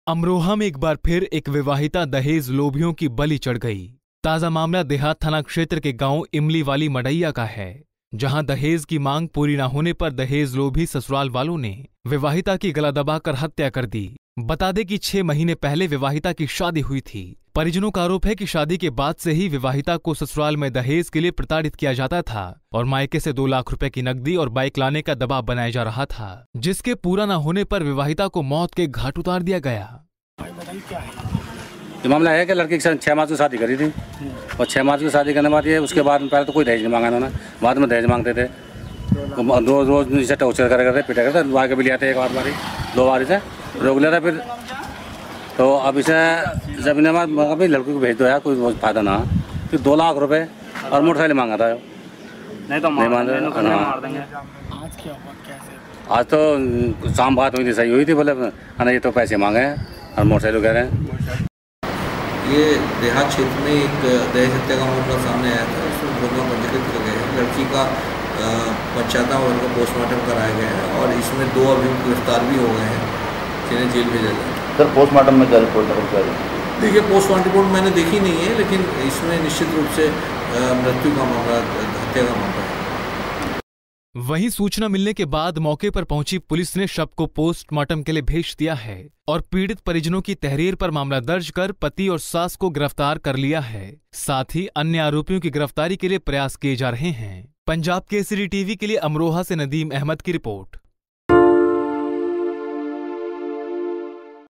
अमरोहा में एक बार फिर एक विवाहिता दहेज लोभियों की बलि चढ़ गई। ताजा मामला देहात थाना क्षेत्र के गांव इमली वाली मडैया का है, जहां दहेज की मांग पूरी न होने पर दहेज लोभी ससुराल वालों ने विवाहिता की गला दबाकर हत्या कर दी। बता दें कि 6 महीने पहले विवाहिता की शादी हुई थी। परिजनों का आरोप है कि शादी के बाद से ही विवाहिता को ससुराल में दहेज के लिए प्रताड़ित किया जाता था और मायके से 2 लाख रुपए की नकदी और बाइक लाने का दबाव बनाया जा रहा था, जिसके पूरा न होने पर विवाहिता को मौत के घाट उतार दिया गया। ये मामला है कि लड़की के 6 मार्च को शादी करी थी और 6 मार्च को शादी करने बाद ये उसके बाद पहले तो कोई दहेज नहीं मांगा उन्होंने, बाद में दहेज मांगते थे। रोज रोज नीचे टॉर्चर करते पिटा करते, दुआ के भी लिया था, 1 बार 2 बार से रोक लिया था। फिर तो अब इसे जब इन्हें भाई लड़की को भेज दो यार, कोई फायदा ना। फिर 2 लाख रुपए और मोटरसाइकिल मांगा था। नहीं मान रहे। आज तो शाम बात हुई थी, सही हुई थी, बोले ना ये तो पैसे मांगे हैं और मोटरसाइकिल कह रहे हैं। ये देहात क्षेत्र में एक दहेज हत्या का मामला सामने आया था। इसमें मुकदमा पंजीकृत किया गया है। लड़की का पंचायत और का पोस्टमार्टम कराया गया है और इसमें 2 अभियुक्त गिरफ्तार भी हो गए हैं, जिन्हें जेल भेजा गया। सर पोस्टमार्टम में क्या रिपोर्ट है? देखिए पोस्टमार्टम रिपोर्ट मैंने देखी नहीं है, लेकिन इसमें निश्चित रूप से मृत्यु का मामला, हत्या का मामला है। वहीं सूचना मिलने के बाद मौके पर पहुंची पुलिस ने शव को पोस्टमार्टम के लिए भेज दिया है और पीड़ित परिजनों की तहरीर पर मामला दर्ज कर पति और सास को गिरफ्तार कर लिया है। साथ ही अन्य आरोपियों की गिरफ्तारी के लिए प्रयास किए जा रहे हैं। पंजाब केसरी टीवी के लिए अमरोहा से नदीम अहमद की रिपोर्ट।